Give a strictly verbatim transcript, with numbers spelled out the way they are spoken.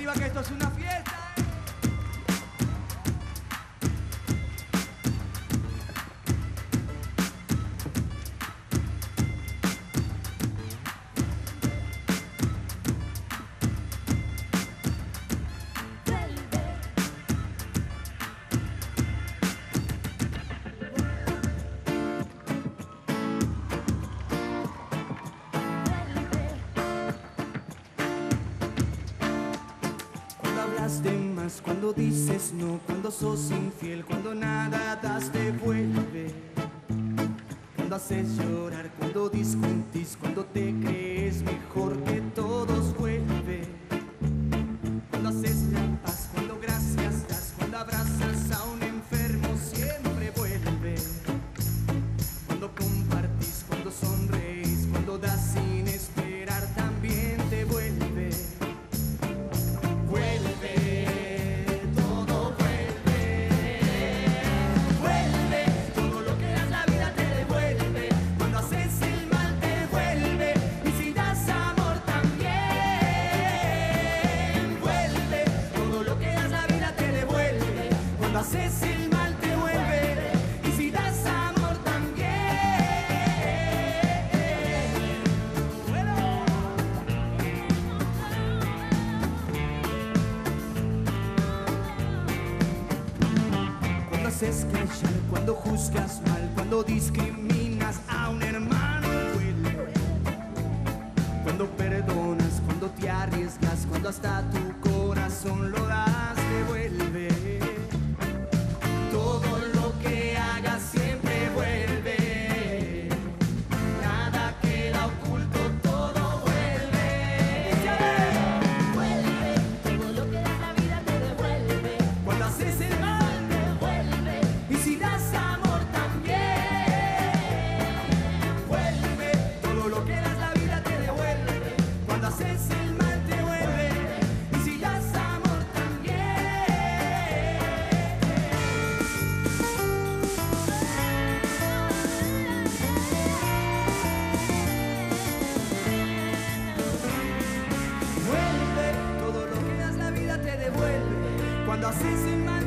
arriba que esto es una fiesta. De más, cuando dices no, cuando sos infiel, cuando nada das te vuelve, cuando haces llorar, cuando discutís, cuando te crees mejor que todos vuelve, cuando haces la paz, cuando gracias das, cuando abrazas a un enfermo siempre vuelve, cuando compartís, cuando sonreís, cuando das sin esperar también te vuelve. Haces el mal te vuelve y si das amor también. Bueno. Cuando haces callar, cuando juzgas mal, cuando discriminas a un hermano vuelve. Cuando perdonas, cuando te arriesgas, cuando hasta tu corazón lo das te vuelve. Todo lo que hagas siempre vuelve, nada queda oculto, todo vuelve. Vuelve, todo lo que das la vida te devuelve. Cuando haces el mal te vuelve, y si das amor también. Vuelve, todo lo que das la vida te devuelve. Cuando haces el mal te vuelve y si das amor también. Vuelve, todo lo que das la vida te devuelve. Cuando haces el mal